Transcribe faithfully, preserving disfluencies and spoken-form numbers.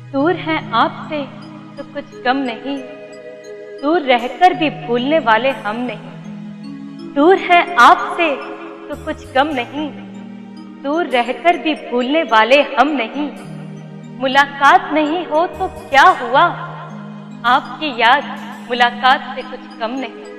दूर है आपसे तो कुछ कम नहीं, दूर रहकर भी भूलने वाले हम नहीं। दूर है आपसे तो कुछ कम नहीं, दूर रहकर भी भूलने वाले हम नहीं। मुलाकात नहीं हो तो क्या हुआ, आपकी याद मुलाकात से कुछ कम नहीं।